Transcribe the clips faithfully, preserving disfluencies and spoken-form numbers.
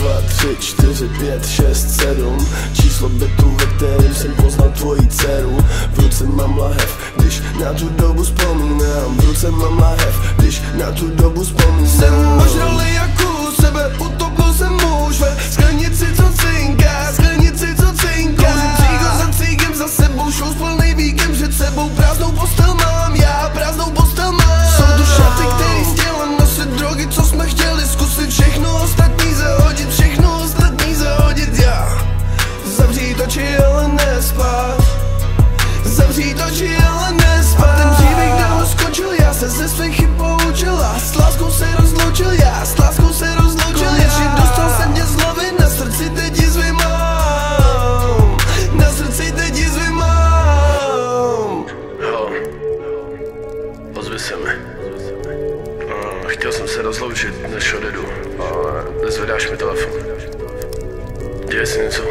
dva, tři, čtyři, pět, šest, sedm. Číslo bytu, ve kterém jsem poznal tvoji dceru. V ruce mám lahev, když na tu dobu vzpomínám. V ruce mám lahev, když na tu dobu vzpomínám. Jsem ožralý jako u sebe, utopil jsem muž ve sklenici, co cinká, sklenici, co cinká. Kouřím cígo za cígem, za sebou show plný víkend před sebou. Prázdnou postel mám, já prázdnou postel mám. Jsou tu šaty, který sdělám, nosit drogy, co jsme chtěli zkusit. Všechno ostatní zahodit, všechno ostatní zahodit, já. Zavřít oči, ale nespat. Zavřít oči, ale nespat. A ten příběh dávno skončil, já se ze svých chyb poučil. A s láskou se rozloučil, já s láskou se rozloučil. Konečně dostal jsem tě z hlavy, na srdci teď jizvy mám. Na srdci teď jizvy mám. Halo, ozvi se mi. uh, Chtěl jsem se rozloučit, než odjedu, ale nezvedáš mi telefon. Děje se něco?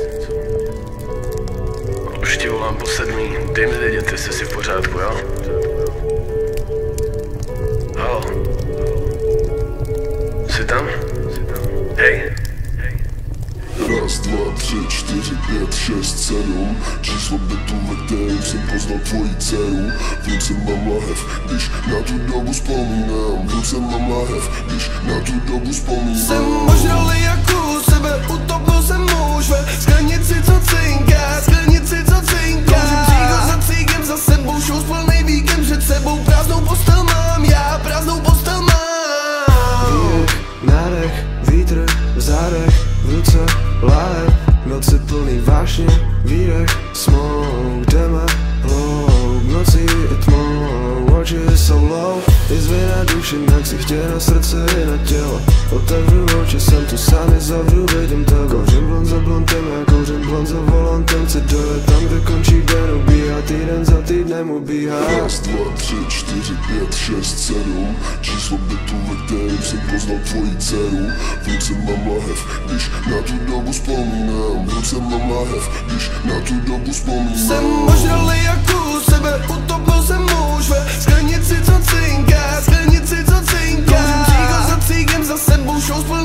Už ti volám po sedmý, dej mi vědět, jestli jsi v pořádku, jo? Halo? Jsi tam? Hej? Raz, dva, tři, čtyři, pět, šest, sedm. Číslo bytu, ve kterém jsem poznal tvoji dceru. V ruce mám lahev, když na tu dobu vzpomínám. V ruce mám lahev, když na tu dobu vzpomínám. Jsem ožralý jako u sebe, utopil jsem muž ve sklenici, co cinká, sklenici, co cinká. Kouřím cígo za cígem, za sebou show plný víkend před sebou. Prázdnou postel mám, já prázdnou postel mám. Výdech, nádech, vítr v zádech, v ruce láhev, noci plný vášně, výdech, smoke, jdeme hloub, nocí i tmou, oči jsou low, jizvy na duši, jak si chtěl na srdce i na tělo. Otevřu oči, jsem tu sám, je zavřu, vidím tebe. Kouřím blond za blontem, já kouřím blond za volantem. Chci dojet tam, kde končí den, ubíhá týden za týdnem, ubíhá. Raz, dva, tři, čtyři, pět, šest, sedm. Číslo bytu, ve kterém jsem poznal tvoji dceru. V ruce mám lahev, když na tu dobu vzpomínám. V ruce mám lahev, když na tu dobu vzpomínám. Jsem ožralý jako u sebe, utopil jsem muž ve sklenici, co cinká, sklenici, co cinká. Kouřím cígo za cígem, za sebou show